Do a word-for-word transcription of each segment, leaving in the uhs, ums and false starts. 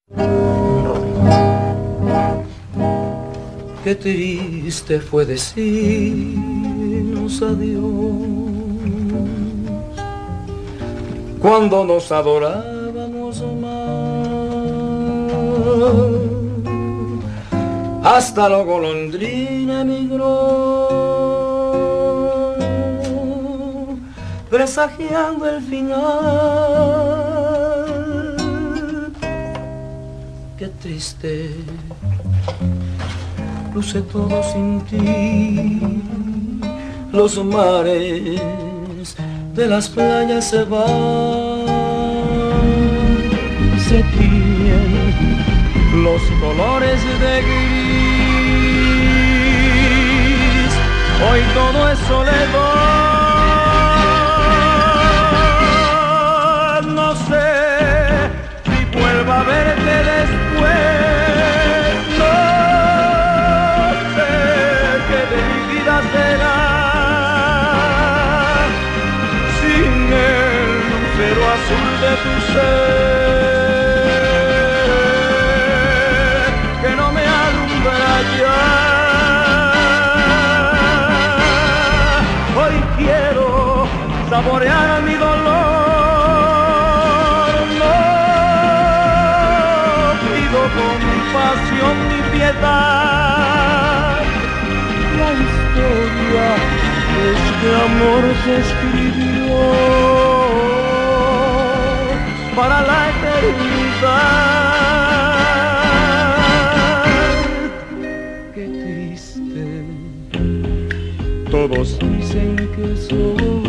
Qué triste fue decirnos adiós cuando nos adorábamos más. Hasta la golondrina emigró, presagiando el final. Qué triste luce todo sin ti, los mares de las playas se van, se tiñen los colores de gris, hoy todo es soledad. No sé si vuelvo a verte después, no sé qué de mi vida será sin el lucero azul de tu ser. Hoy quiero saborear mi dolor, no pido compasión ni piedad. La historia de este amor se escribió para la eternidad. Todos dicen que soy,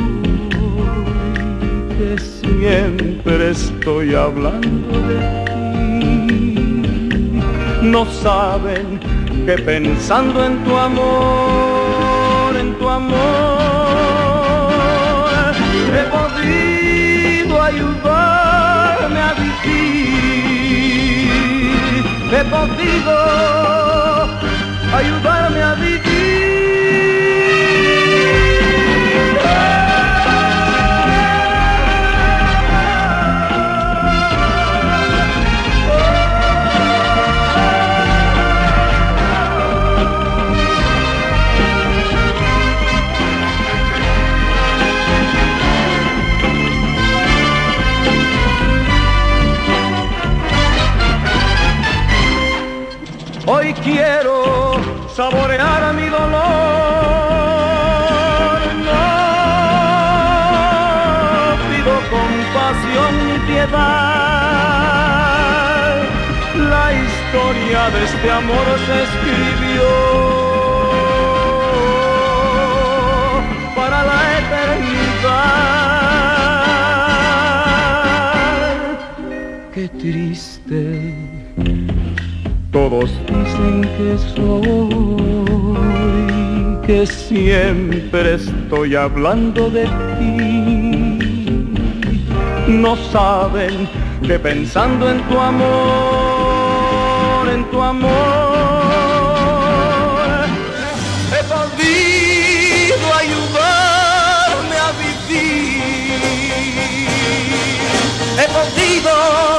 que siempre estoy hablando de ti. No saben que pensando en tu amor, en tu amor, he podido ayudarme a vivir. He podido ayudarme a vivir. Hoy quiero saborear mi dolor, no pido compasión ni piedad. La historia de este amor se escribió para la eternidad. Qué triste. Todos dicen que soy, que siempre estoy hablando de ti. No saben que pensando en tu amor, en tu amor, he podido ayudarme a vivir. He podido